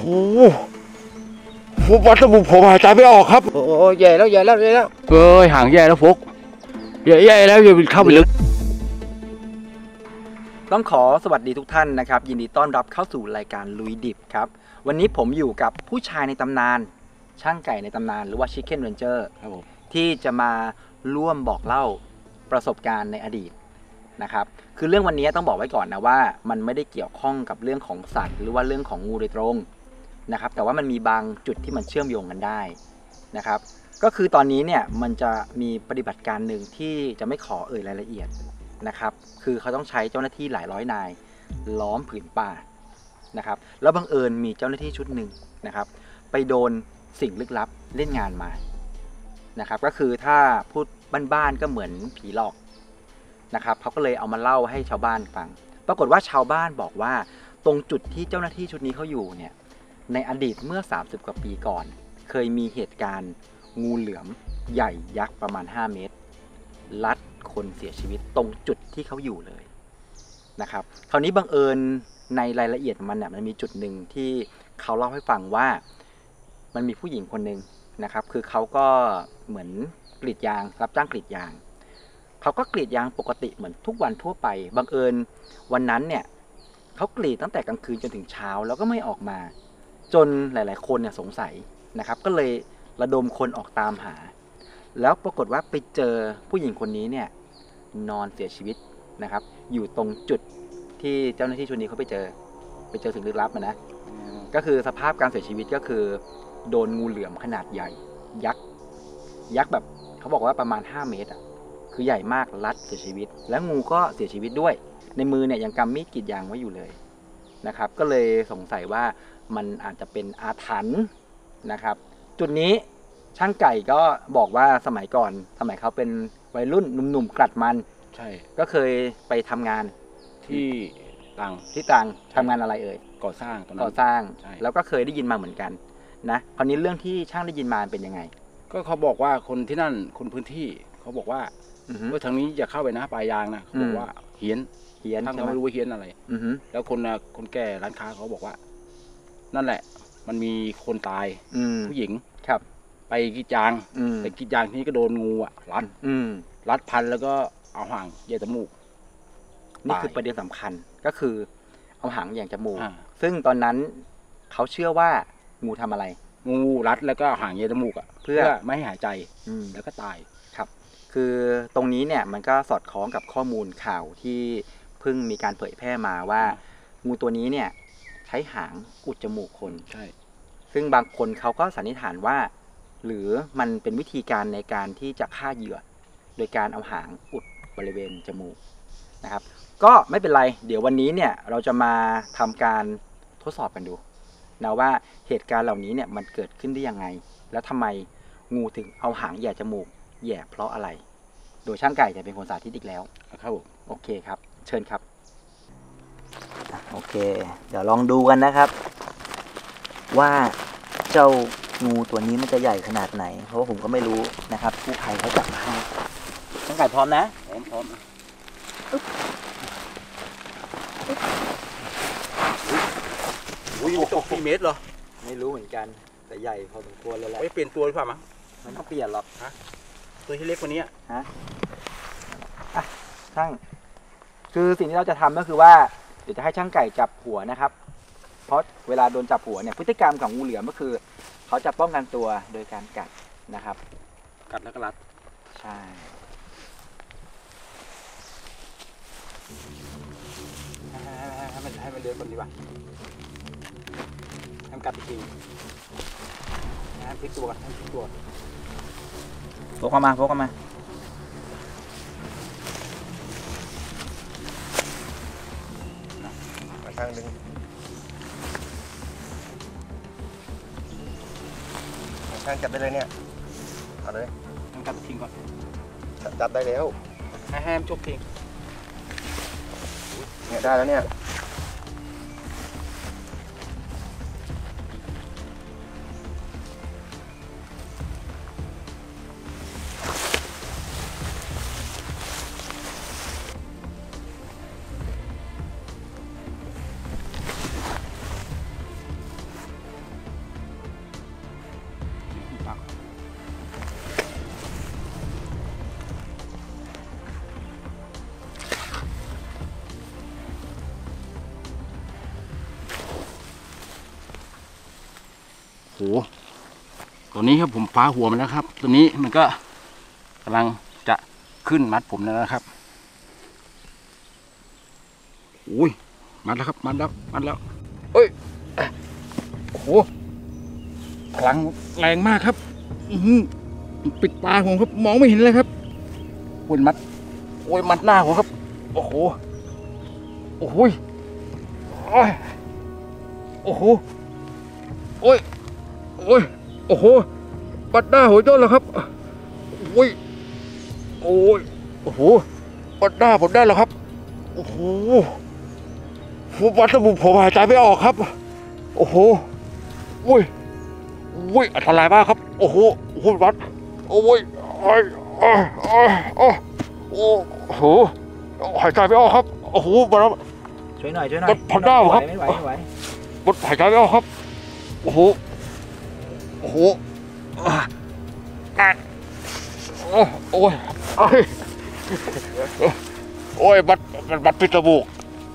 ฟุกวัดสมุนผมหายใจไม่ออกครับโอ้แย่แล้วแย่แล้วแย่แล้วหางแย่แล้วฟุกแย่แล้วอย่าเข้าไปลึกต้องขอสวัสดีทุกท่านนะครับยินดีต้อนรับเข้าสู่รายการลุยดิบครับวันนี้ผมอยู่กับผู้ชายในตำนานช่างไก่ในตำนานหรือว่า Chicken Ranger ครับผมที่จะมาร่วมบอกเล่าประสบการณ์ในอดีตนะครับคือเรื่องวันนี้ต้องบอกไว้ก่อนนะว่ามันไม่ได้เกี่ยวข้องกับเรื่องของสัตว์หรือว่าเรื่องของงูโดยตรงนะครับแต่ว่ามันมีบางจุดที่มันเชื่อมโยงกันได้นะครับก็คือตอนนี้เนี่ยมันจะมีปฏิบัติการหนึ่งที่จะไม่ขอเอ่ยรายละเอียดนะครับคือเขาต้องใช้เจ้าหน้าที่หลายร้อยนายล้อมผืนป่านะครับแล้วบังเอิญมีเจ้าหน้าที่ชุดหนึ่งนะครับไปโดนสิ่งลึกลับเล่นงานมานะครับก็คือถ้าพูดบ้านๆก็เหมือนผีหลอกนะครับเขาก็เลยเอามาเล่าให้ชาวบ้านฟังปรากฏว่าชาวบ้านบอกว่าตรงจุดที่เจ้าหน้าที่ชุดนี้เขาอยู่เนี่ยในอดีตเมื่อ30กว่าปีก่อนเคยมีเหตุการณ์งูเหลือมใหญ่ยักษ์ประมาณ5เมตรลัดคนเสียชีวิตตรงจุดที่เขาอยู่เลยนะครับคราวนี้บังเอิญในรายละเอียดมันเนี่ยมันมีจุดหนึ่งที่เขาเล่าให้ฟังว่ามันมีผู้หญิงคนหนึ่งนะครับคือเขาก็เหมือนกรีดยางรับจ้างกรีดยางเขาก็กรีดยางปกติเหมือนทุกวันทั่วไปบังเอิญวันนั้นเนี่ยเขากรีดตั้งแต่กลางคืนจนถึงเช้าแล้วก็ไม่ออกมาจนหลายๆคนเนี่ยสงสัยนะครับก็เลยระดมคนออกตามหาแล้วปรากฏว่าไปเจอผู้หญิงคนนี้เนี่ยนอนเสียชีวิตนะครับอยู่ตรงจุดที่เจ้าหน้าที่ชุดนี้เขาไปเจอสิ่งลึกลับนะก็คือสภาพการเสียชีวิตก็คือโดนงูเหลือมขนาดใหญ่ยักษ์แบบเขาบอกว่าประมาณ5เมตรอ่ะคือใหญ่มากรัดเสียชีวิตแล้วงูก็เสียชีวิตด้วยในมือเนี่ยยังกำมีดกรีดยางไว้อยู่เลยนะครับก็เลยสงสัยว่ามันอาจจะเป็นอาถรรพ์นะครับจุดนี้ช่างไก่ก็บอกว่าสมัยก่อนสมัยเขาเป็นวัยรุ่นหนุ่มๆกลัดมันใช่ก็เคยไปทำงานที่ต่างทำงานอะไรเอ่ยก่อสร้างแล้วก็เคยได้ยินมาเหมือนกันนะคราวนี้เรื่องที่ช่างได้ยินมาเป็นยังไงก็เขาบอกว่าคนที่นั่นคนพื้นที่เขาบอกว่าทางนี้อย่าเข้าไปนะปลายยางนะเขาบอกว่าเฮี้ยนทั้งเขาไม่รู้ว่าเฮี้ยนอะไรแล้วคนแก่ร้านค้าเขาบอกว่านั่นแหละมันมีคนตายผู้หญิงครับไปกรีดยางแต่กรีดยางที่นี่ก็โดนงูรัดพันแล้วก็เอาหางแย่จมูกนี่คือประเด็นสำคัญก็คือเอาหางแย่จมูกซึ่งตอนนั้นเขาเชื่อว่างูทำอะไรงูรัดแล้วก็หางแย่จมูกเพื่อไม่ให้หายใจแล้วก็ตายครับคือตรงนี้เนี่ยมันก็สอดคล้องกับข้อมูลข่าวที่เพิ่งมีการเผยแพร่มาว่างูตัวนี้เนี่ยใช้หางอุดจมูกคนใช่ซึ่งบางคนเขาก็สันนิษฐานว่าหรือมันเป็นวิธีการในการที่จะฆ่าเหยื่อโดยการเอาหางอุดบริเวณจมูกนะครับก็ไม่เป็นไรเดี๋ยววันนี้เนี่ยเราจะมาทำการทดสอบกันดูนะว่าเหตุการณ์เหล่านี้เนี่ยมันเกิดขึ้นได้ยังไงแล้วทำไมงูถึงเอาหางแย่จมูกแย่เพราะอะไรโดยช่างไก่จะเป็นคนสาธิตอีกแล้วครับโอเคครับเชิญครับโอเคเดี๋ยวลองดูกันนะครับว่าเจ้างูตัวนี้มันจะใหญ่ขนาดไหนเพราะว่าผมก็ไม่รู้นะครับกู้ภัยเขาจับมาให้ช่างไก่พร้อมนะพร้อมอุ้ยตก4 เมตรเหรอไม่รู้เหมือนกันแต่ใหญ่พอสมควรเลยแหละไม่เปลี่ยนตัวหรือเปล่ามั้งมันต้องเปลี่ยนหรอกฮะตัวที่เล็กกว่านี้ฮะช่างคือสิ่งที่เราจะทำก็คือว่าเดี๋ยวจะให้ช่างไก่จับหัวนะครับเพราะเวลาโดนจับหัวเนี่ยพฤติกรรมของงูเหลือมก็คือเขาจะป้องกันตัวโดยการกัดนะครับกัดแล้วก็รัดใช่ให้มันเลื้อยก่อนดีกว่าให้มันกัดอีกทีให้พลิกตัวให้พลิกตัวโผล่เข้ามาข้างนึงข้างจับได้เลยเนี่ยเอาเลยให้มันกัดทิ้งก่อนจับได้แล้วให้มันจบทิ้งเนี่ยได้แล้วเนี่ยตอนนี้ครับผมฟ้าหัวมันแล้วครับตัวนี้มันก็กำลังจะขึ้นมัดผมแล้วนะครับอุ้ยมัดแล้วครับมัดแล้วเอ้ยโอ้โหพลังแรงมากครับปิดตาผมครับมองไม่เห็นเลยครับโอ้ยมัดหน้าผมครับโอ้โหโอ้โหโอ้โหโอ้ยโอ้โหปัดหน้าหัวต้นแล้วครับโอ้ยโอ้โหปัดหน้าผมได้แล้วครับโอ้โหวัดสมุนผมหายใจไม่ออกครับโอ้โหอันตรายมากครับโอ้โหวัดโอ้โหหายใจไม่ออกครับโอ้โหช่วยหน่อยพันหน้าครับไม่ไหวหายใจไม่ออกครับโอ้โหบัดปิดจมูก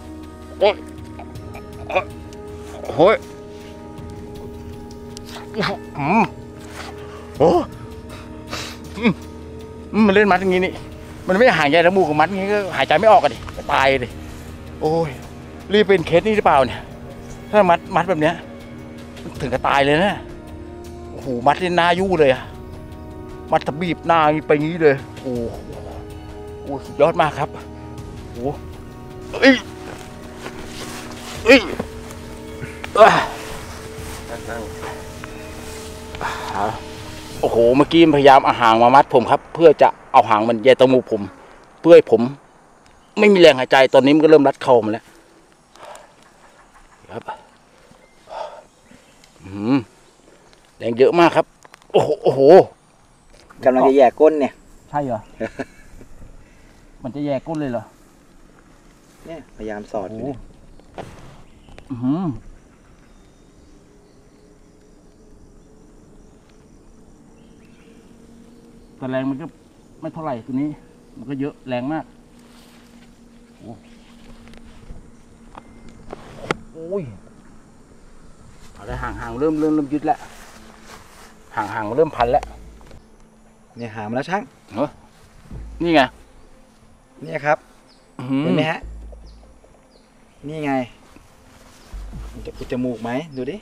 มันเล่นมัดอย่างนี้นี่มันไม่ห่างใยจมูกกับมัดอย่างนี้ก็หายใจไม่ออกกันดิตายเลยโอ้ยรีบเป็นเคสนี่หรือเปล่าเนี่ยถ้ามัดแบบเนี้ยถึงกับตายเลยนะโอ้โหมัดเล่นหน้ายู่เลยอะมัดตะบีบหน้าไปงี้เลยโอ้โหสุดยอดมากครับโอ้โอ้โหเมื่อกี้พยายามเอาหางมามัดผมครับเพื่อจะเอาหางมันแยตมูกผมเพื่อให้ผมไม่มีแรงหายใจตอนนี้มันก็เริ่มรัดคอมาแล้วครับแรงเยอะมากครับโอ้โหกำลังจะแย่ก้นเนี่ยใช่เหรอ มันจะแย่ก้นเลยเหรอเนี่ยพยายามสอดอยู่แต่แรงมันก็ไม่เท่าไหร่ตัวนี้มันก็เยอะแรงมากโอ้ยอะไรห่างเริ่มยึดแล้วห่างเริ่มพันแล้วเนี่ยหามาแล้วช่างนี่ไงนี่ครับเห็นไหมฮะนี่ไงมันจะอุดจมูกไหมดูดิ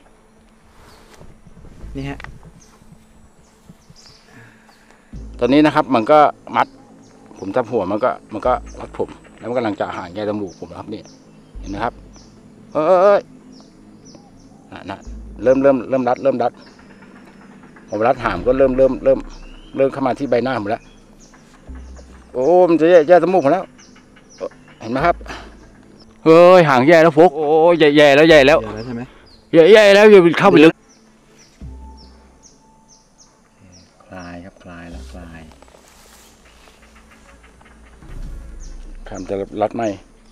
นี่ฮะตอนนี้นะครับมันก็มัดผมจับหัวมันก็มัดผมแล้วมันกำลังจะห่างแยจมูกผมนะครับนี่เห็นไหมครับน่ะเริ่มรัดผมรัดหางก็เริ่มเข้ามาที่ใบหน้าผมแล้วโอ้มันจะแย่จมูกผมแล้วเห็นไหมครับเฮ้ยห่างแย่แล้วฟุกโอ้แย่แล้วใช่ไหมแย่แล้วอย่าเข้าไปลึกคลายครับคลายทำจะรัดไหม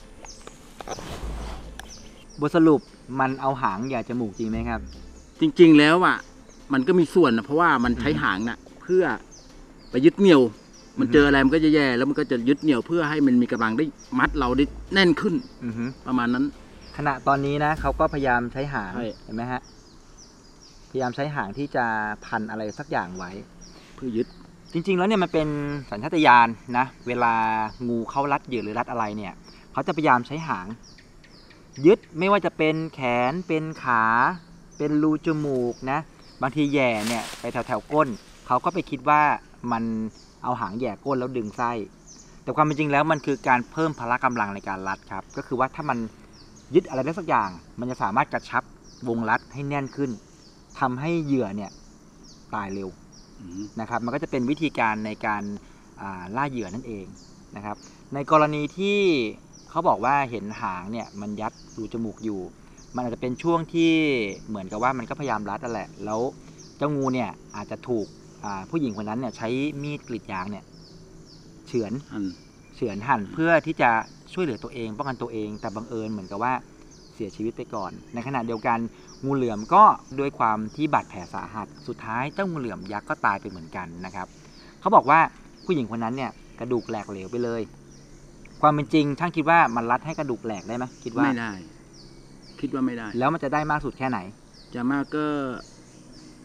บทสรุปมันเอาหางแย่จมูกจริงไหมครับจริงๆแล้วอ่ะมันก็มีส่วนนะเพราะว่ามันใช้หางน่ะเพื่อไปยึดเหนี่ยวมันเจออะไรมันก็จะแย่แล้วมันก็จะยึดเหนี่ยวเพื่อให้มันมีกำลังได้มัดเราได้แน่นขึ้นประมาณนั้นขณะตอนนี้นะเขาก็พยายามใช้หางเห็นไหมฮะพยายามใช้หางที่จะพันอะไรสักอย่างไว้เพื่อยึดจริงๆแล้วเนี่ยมันเป็นสัญชาตญาณนะเวลางูเข้ารัดเหยื่อหรือรัดอะไรเนี่ยเขาจะพยายามใช้หางยึดไม่ว่าจะเป็นแขนเป็นขาเป็นรูจมูกนะบางทีแย่เนี่ยไปแถวก้นเขาก็ไปคิดว่ามันเอาหางแย่ก้นแล้วดึงไส้แต่ความเป็นจริงแล้วมันคือการเพิ่มพละกำลังในการรัดครับก็คือว่าถ้ามันยึดอะไรได้สักอย่างมันจะสามารถกระชับวงรัดให้แน่นขึ้นทำให้เหยื่อเนี่ยตายเร็วนะครับมันก็จะเป็นวิธีการในการล่าเหยื่อนั่นเองนะครับในกรณีที่เขาบอกว่าเห็นหางเนี่ยมันยัดรูจมูกอยู่มันอาจจะเป็นช่วงที่เหมือนกับว่ามันก็พยายามรัดนั่นแหละแล้วเจ้างูเนี่ยอาจจะถูกผู้หญิงคนนั้นเนี่ยใช้มีดกรีดยางเนี่ยเฉือนหั่นเพื่อที่จะช่วยเหลือตัวเองป้องกันตัวเองแต่บังเอิญเหมือนกับว่าเสียชีวิตไปก่อนในขณะเดียวกันงูเหลือมก็ด้วยความที่บาดแผลสาหัสสุดท้ายเจ้างูเหลือมยักษ์ก็ตายไปเหมือนกันนะครับเขาบอกว่าผู้หญิงคนนั้นเนี่ยกระดูกแหลกเหลวไปเลยความเป็นจริงช่างคิดว่ามันรัดให้กระดูกแหลกได้ไหมคิดว่าไม่ได้คิดว่าไม่ได้แล้วมันจะได้มากสุดแค่ไหนจะมากก็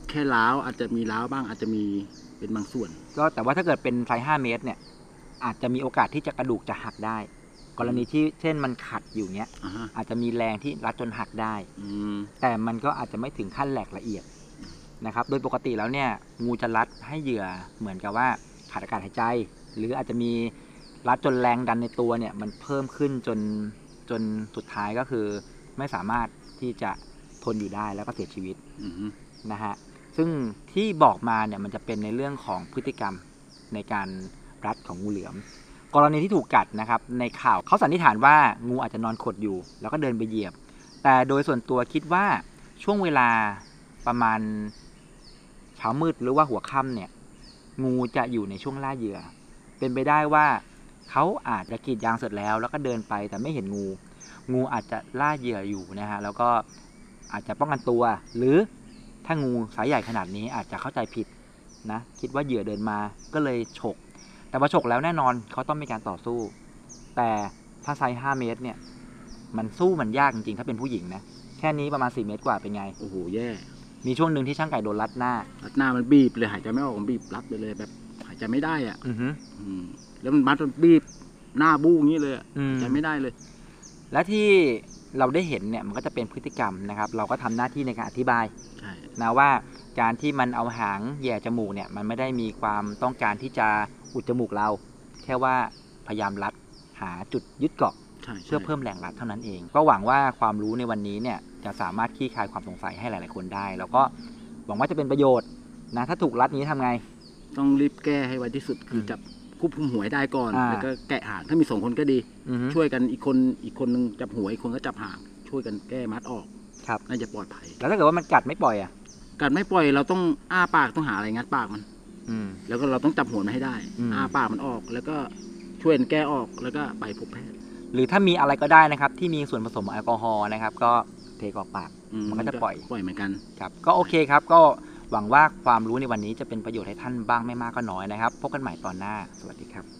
แค่ล้าวอาจจะมีล้าวบ้างอาจจะมีเป็นบางส่วนก็แต่ว่าถ้าเกิดเป็นไซส์5 เมตรเนี่ยอาจจะมีโอกาสที่จะกระดูกจะหักได้ กรณีที่เช่นมันขัดอยู่เนี้ยอาจจะมีแรงที่รัดจนหักได้แต่มันก็อาจจะไม่ถึงขั้นแหลกละเอียดนะครับโดยปกติแล้วเนี่ยงูจะรัดให้เหยื่อเหมือนกับว่าขาดอากาศหายใจหรืออาจจะมีรัดจนแรงดันในตัวเนี่ยมันเพิ่มขึ้นจนสุดท้ายก็คือไม่สามารถที่จะทนอยู่ได้แล้วก็เสียชีวิตนะฮะซึ่งที่บอกมาเนี่ยมันจะเป็นในเรื่องของพฤติกรรมในการรัดของงูเหลือมกรณีที่ถูกกัดนะครับในข่าวเขาสันนิษฐานว่างูอาจจะนอนขดอยู่แล้วก็เดินไปเหยียบแต่โดยส่วนตัวคิดว่าช่วงเวลาประมาณเช้ามืดหรือว่าหัวค่ำเนี่ยงูจะอยู่ในช่วงล่าเหยื่อเป็นไปได้ว่าเขาอาจจะกรีดยางเสร็จแล้วก็เดินไปแต่ไม่เห็นงูอาจจะล่าเหยื่ออยู่นะฮะแล้วก็อาจจะป้องกันตัวหรือถ้างูสายใหญ่ขนาดนี้อาจจะเข้าใจผิดนะคิดว่าเหยื่อเดินมาก็เลยฉกแต่พอฉกแล้วแน่นอนเขาต้องมีการต่อสู้แต่ถ้าไซส์5 เมตรเนี่ยมันสู้มันยากจริงๆถ้าเป็นผู้หญิงนะแค่นี้ประมาณ4 เมตรกว่าเป็นไงโอ้โหแย่มีช่วงหนึ่งที่ช่างไก่โดนรัดหน้ามันบีบเลยหายใจไม่ออกมันบีบรัดไปเลยแบบหายใจไม่ได้อ่ะแล้วมันมัดมันบีบหน้าบู้อย่างนี้เลยหายใจไม่ได้เลยและที่เราได้เห็นเนี่ยมันก็จะเป็นพฤติกรรมนะครับเราก็ทำหน้าที่ในการอธิบายนะว่าการที่มันเอาหางแย่จมูกเนี่ยมันไม่ได้มีความต้องการที่จะอุดจมูกเราแค่ว่าพยายามรัดหาจุดยึดเกาะเพื่อเพิ่มแรงรัดเท่านั้นเองก็หวังว่าความรู้ในวันนี้เนี่ยจะสามารถคลี่คลายความสงสัยให้หลายๆคนได้แล้วก็หวังว่าจะเป็นประโยชน์นะถ้าถูกรัดนี้ทำไงต้องรีบแก้ให้ไวที่สุดคือจับควบคุมหัวได้ก่อนแล้วก็แกะหางถ้ามี2 คนก็ดีช่วยกันอีกคนนึงจับหัวอีกคนก็จับหางช่วยกันแก้มัดออกครับน่าจะปลอดภัยแล้วถ้าเกิดว่ามันกัดไม่ปล่อยอ่ะกัดไม่ปล่อยเราต้องอ้าปากต้องหาอะไรงัดปากมันแล้วก็เราต้องจับหัวมันให้ได้อ้าปากมันออกแล้วก็ช่วยแก้ออกแล้วก็ไปพบแพทย์หรือถ้ามีอะไรก็ได้นะครับที่มีส่วนผสมแอลกอฮอล์นะครับก็เทกออกปากมันก็จะปล่อยเหมือนกันครับก็โอเคครับก็หวังว่าความรู้ในวันนี้จะเป็นประโยชน์ให้ท่านบ้างไม่มากก็น้อยนะครับพบกันใหม่ตอนหน้าสวัสดีครับ